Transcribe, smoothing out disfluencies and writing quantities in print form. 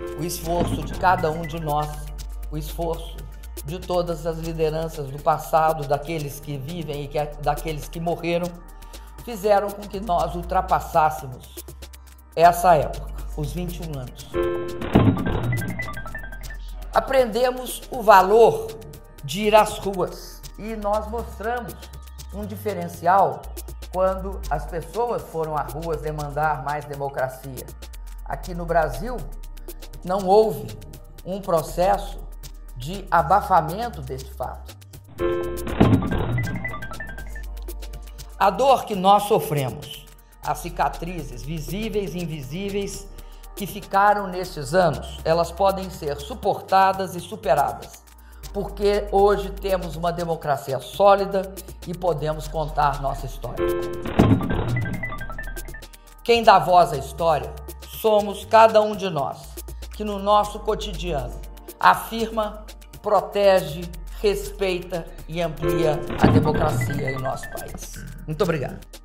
o esforço de cada um de nós, o esforço de todas as lideranças do passado, daqueles que vivem e daqueles que morreram, fizeram com que nós ultrapassássemos essa época, os 21 anos. Aprendemos o valor de ir às ruas e nós mostramos um diferencial quando as pessoas foram às ruas demandar mais democracia. Aqui no Brasil, não houve um processo de abafamento deste fato. A dor que nós sofremos, as cicatrizes visíveis e invisíveis que ficaram nestes anos, elas podem ser suportadas e superadas, porque hoje temos uma democracia sólida e podemos contar nossa história. Quem dá voz à história somos cada um de nós, que no nosso cotidiano afirma, protege, respeita e amplia a democracia em nosso país. Muito obrigado.